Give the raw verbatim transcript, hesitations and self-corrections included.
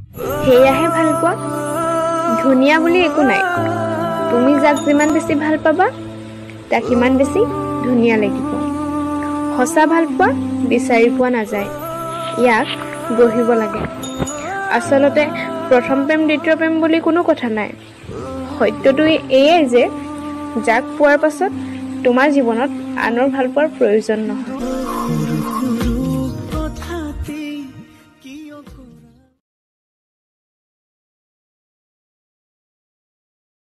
সেয়াহে ভাল পোৱা। ধুনীয়া বুলি একো নাই, তুমি যাক যিমান বেছি ভাল পাবা তাক সিমান বেছি ধুনীয়া লাগিব। সঁচা ভাল পোৱা বিচাৰি পোৱা নাযায়, ইয়াক গঢ়িব লাগে। আচলতে প্ৰথম প্ৰেম দ্বিতীয় প্ৰেম বুলি কোনো কথা নাই। সত্যটো এয়ে যে যাক পোৱাৰ পাছত তোমাৰ জীৱনত আনৰ ভাল পোৱাৰ প্ৰয়োজন নহয়।